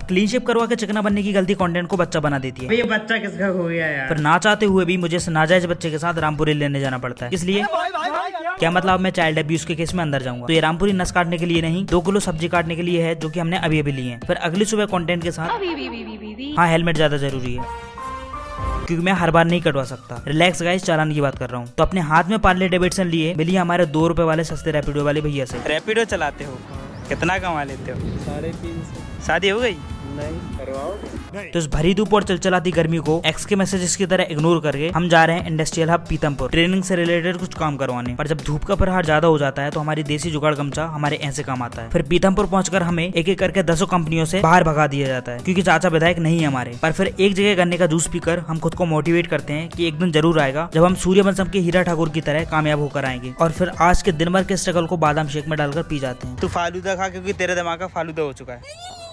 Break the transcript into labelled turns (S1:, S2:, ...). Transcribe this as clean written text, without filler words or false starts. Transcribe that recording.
S1: Clean shape करवा के चिकना बनने की गलती कंटेंट को बच्चा बना देती है।
S2: ये बच्चा किसका हो गया यार।
S1: पर ना चाहते हुए भी मुझे नाजायज बच्चे के साथ रामपुरी लेने जाना पड़ता है। इसलिए क्या मतलब मैं चाइल्ड अब्यूज के केस में अंदर जाऊंगा। तो ये रामपुरी नस काटने के लिए नहीं, 2 किलो सब्जी काटने के लिए है, जो कि हमने अभी अभी लिए हैं। फिर अगली सुबह कंटेंट के साथ हाँ हेलमेट ज्यादा जरूरी है, क्योंकि मैं हर बार नहीं कटवा सकता। रिलैक्स गाइस, चालान की बात कर रहा हूँ। तो अपने हाथ में पार्ले डेविडसन लिए मिली हमारे 2 रुपए वाले सस्ते रैपिडो वाले भैया से।
S2: रैपिडो चलाते हो, कितना कमा लेते हो? 350। शादी हो गई? नहीं करवाओ।
S1: तो इस भरी धूप और चलचलाती गर्मी को एक्स के मैसेजेस की तरह इग्नोर करके हम जा रहे हैं इंडस्ट्रियल हब पीतमपुर ट्रेनिंग से रिलेटेड कुछ काम करवाने। पर जब धूप का प्रहार ज्यादा हो जाता है तो हमारी देसी जुगाड़ गमछा हमारे ऐसे काम आता है। फिर पीतमपुर पहुंचकर हमें एक एक करके 10 कंपनियों से बाहर भगा दिया जाता है, क्योंकि चाचा विधायक नहीं है हमारे। पर फिर एक जगह गन्ने का जूस पीकर हम खुद को मोटिवेट करते हैं कि एक दिन जरूर आएगा जब हम सूर्यवंशम के हीरा ठाकुर की तरह कामयाब होकर आएंगे। और फिर आज के दिन भर के स्ट्रगल को बादाम शेक में डालकर पी जाते हैं।
S2: तू फालूदा खा, क्योंकि तेरे दिमाग का फालूदा हो चुका है।